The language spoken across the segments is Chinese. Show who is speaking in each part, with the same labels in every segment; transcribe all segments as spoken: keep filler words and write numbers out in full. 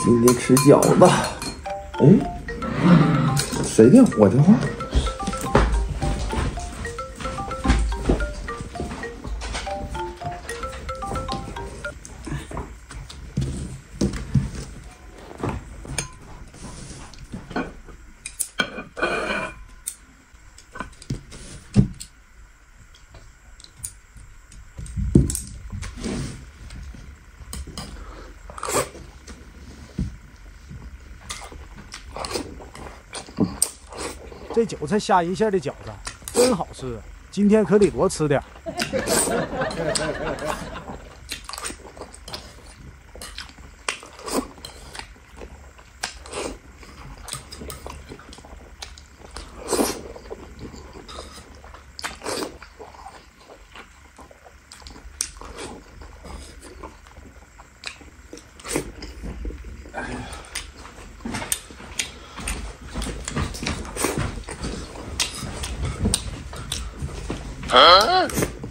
Speaker 1: 你得吃饺子。哎，谁电我电话？
Speaker 2: 这韭菜虾仁馅的饺子真好吃，今天可得多吃点。
Speaker 3: 啊！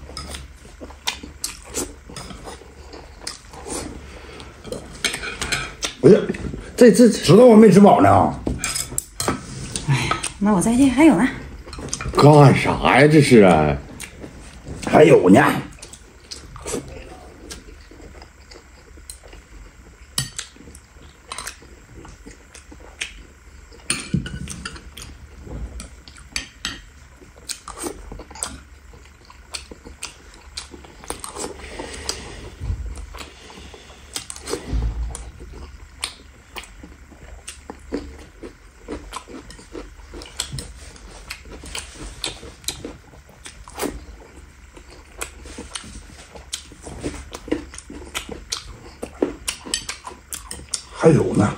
Speaker 1: 不是，这这知道我没吃饱呢。
Speaker 4: 哎呀，那我再去，还有呢。
Speaker 1: 干啥呀？这是啊，还有呢。还有呢。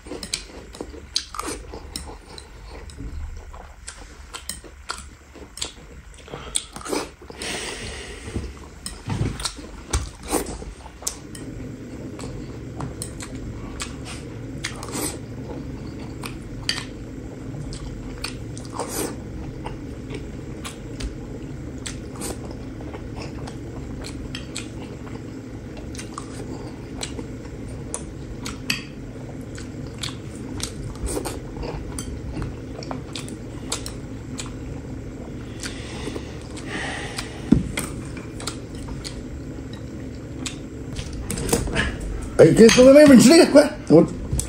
Speaker 1: 哎，给各位妹妹，你吃这个，快！我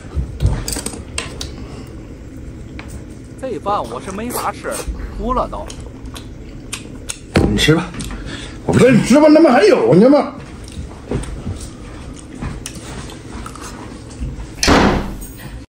Speaker 5: 这饭我是没法吃，糊了都。
Speaker 1: 你吃吧，我不是你吃吧，那么还有呢吗？